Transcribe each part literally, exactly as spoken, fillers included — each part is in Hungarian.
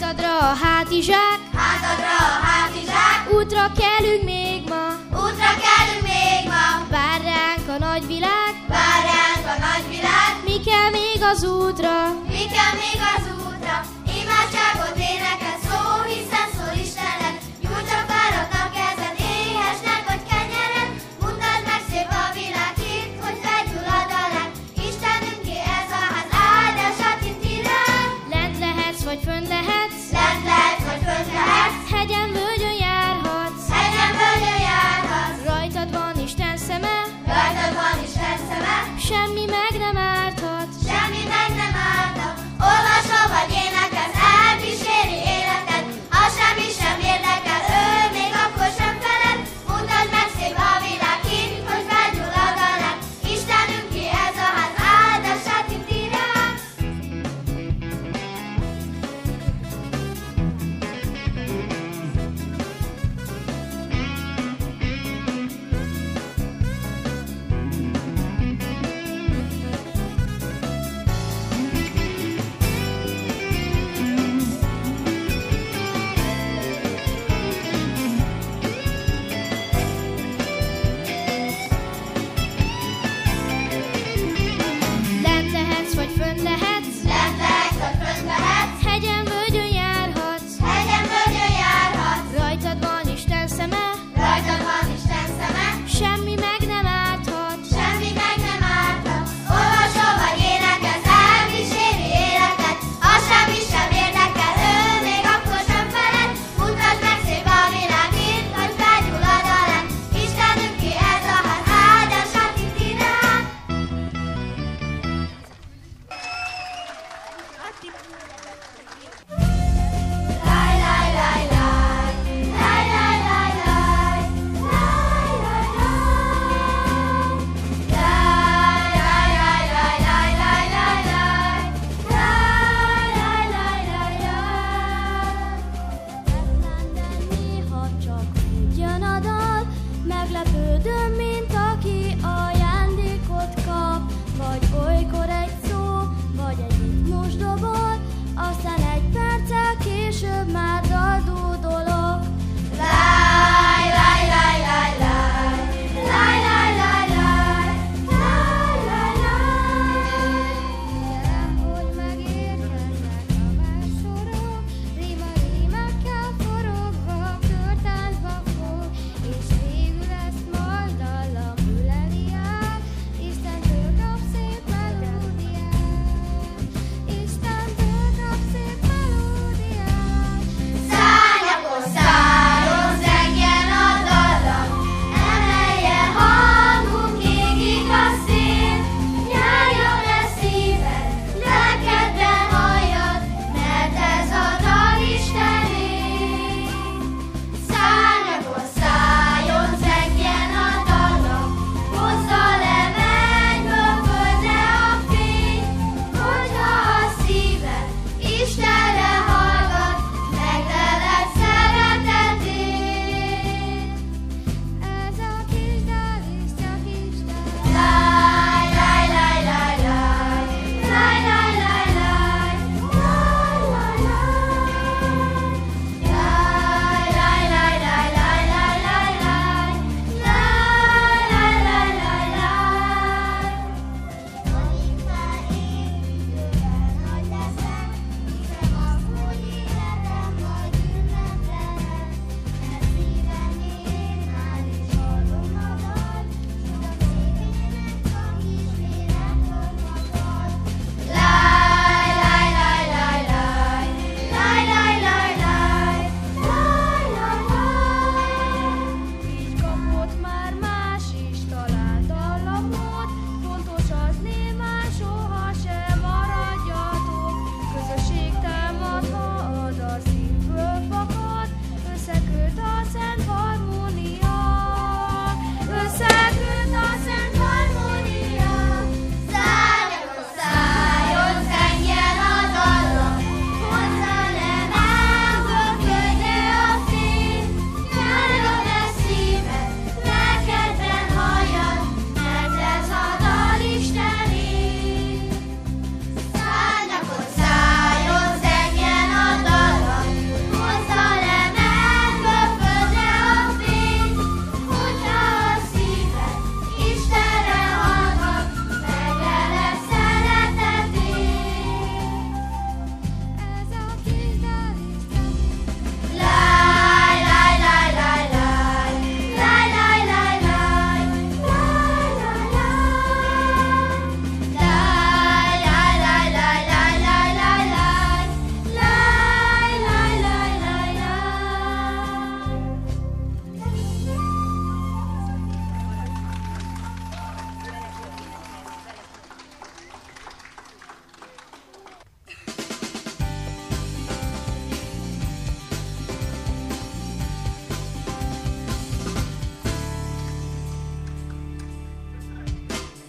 Hátadra a hátizsák, hátadra a hátizsák, útra kelünk még ma, útra kelünk még ma, vár ránk a nagyvilág, vár ránk a nagyvilág, mi kell még az útra, mi kell még az útra, imádságot énekel szó, hiszen szól Istennek, nyújtsa fáradt a kezed, éhesnek vagy kenyeret, mutasd meg szép a világ itt, hogy felgyullad a láng, Istenünké ez a ház, áldását itt irány. lent lehetsz vagy fönn lehetsz, Lent lehetsz vagy fönt lehetsz, hegyen völgyön járhatsz, hegyen völgyön járhatsz, rajtad van Isten szeme, rajtad van Isten szeme, semmi meg nem árthat. semmi meg nem ártak, olvasva vagy énekelsz, elkíséri életed, az sem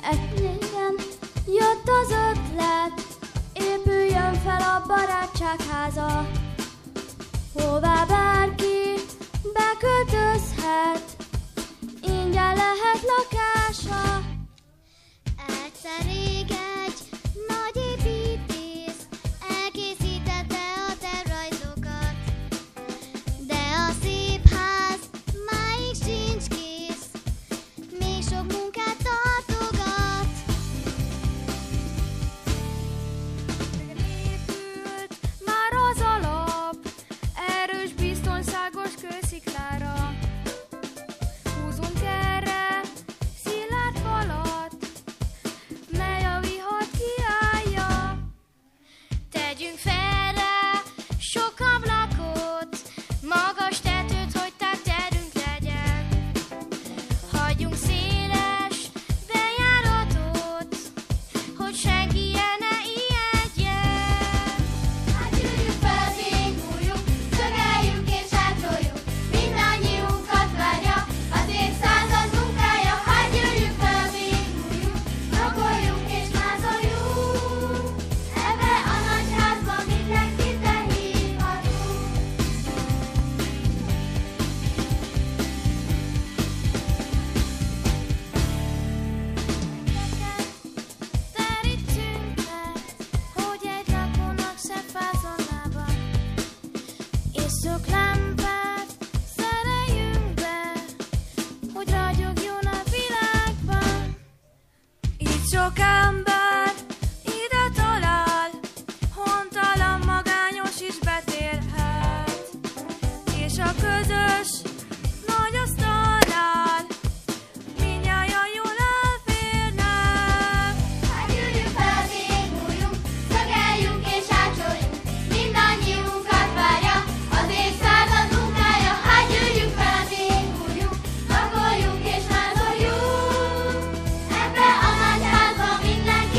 Egyébként jött az ötlet, épüljön fel a barátságháza, hová bárki beköltözhet, ingyen lehet lakása. Egyszer rég egy nagy építész elkészítette a tervrajzokat, de a szép ház máig sincs kész, még sok munkát tartogat. Épült már az alap, erős, biztonságos kősziklára. Húzunk erre szilárd falat, mely a vihar kiállja. Tegyünk fel rá sok ablakot, magas tetőt, hogy tápterünk legyen. Hagyjunk széles bejáratot, hogy senki el ne ijedjen. Hát gyűrjük fel az égbújjuk, szögeljük és sátorjuk, mindannyiunkat várja az évszázad munkája. Hát gyűrjük fel az égbújjuk, rakoljunk és mázoljunk, ebbe a nagy házba mindenkit behívhatunk. Terítsünk le, hogy egy lakónak se fázzon lába, és sok lámpát szereljünk be, hogy ragyogjon a világban. Így sok ember ide talál, hontalan magányos is betérhet, és a közös nagy asztalnál mindnyájan jól elférnek. Hát gyűrjük fel az égbújunk, szögeljünk és ácsoljunk, mindannyiunkat várja az évszázad munkája. Hát gyűrjük fel az égbújunk, rakoljunk és mázoljunk, ebbe a nagy házba mindenkit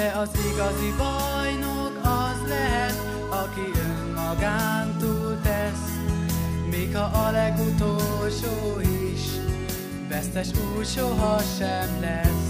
De az igazi bajnok az lehet, aki önmagán túl tesz, még ha a legutolsó is, vesztes úgy sohasem lesz.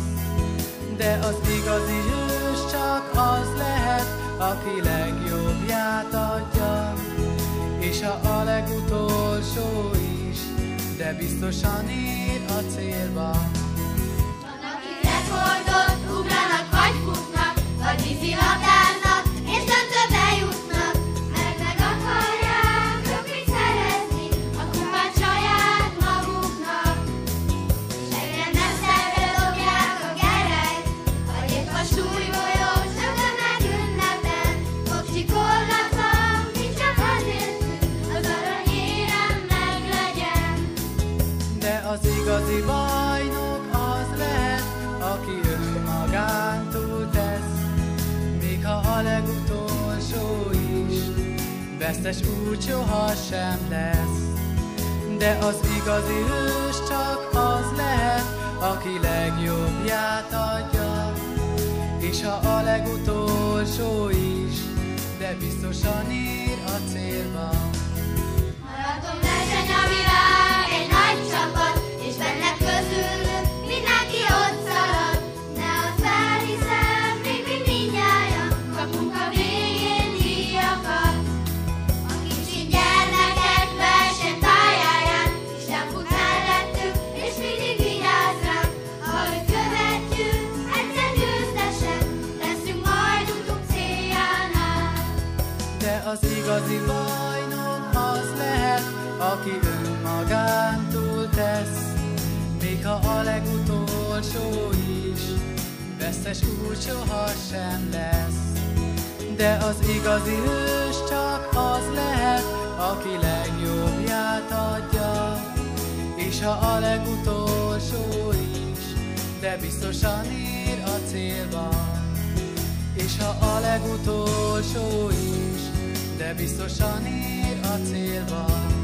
De az igazi hős csak az lehet, aki legjobbját adja, és ha a legutolsó is, de biztosan ér a célba. Van, akik rekordot ugranak, vagy futnak, vagy vízilabdáznak, és döntőbe jutnak, mert meg akarják röpit szerezni a kupát saját maguknak. És egyre messzebbre dobják a gerelyt, vagy épp a súlygolyós rögön meg ünnepen, fogcsikorgatnak, mint csak azért, az aranyérem meglegyen. De az igazi bajnok az lehet, aki önmagán túl tesz, még ha a legutolsó is, vesztes úgy sohasem lesz. De az igazi hős csak az lehet, aki legjobbját adja, és ha a legutolsó is, de biztosan ér a célba. Maratonverseny a világ, egy nagy csapat, és benne közülünk mindenki ott szalad. Ne azt felhiszem, még mi mindnyájan kapunk a végén díjakat. A kicsi gyermekek versenypályáján Isten fut mellettük, és mindig vigyáz ránk. Ha őt követjük, egyszer győztesek leszünk majd utunk céljánál. De az igazi bajnok az lehet, aki önmagán túl tesz, még ha a legutolsó is, vesztes úgy sohasem lesz. De az igazi hős csak az lehet, aki legjobbját adja, és ha a legutolsó is, de biztosan ér a célba. És ha a legutolsó is, de biztosan ér a célba.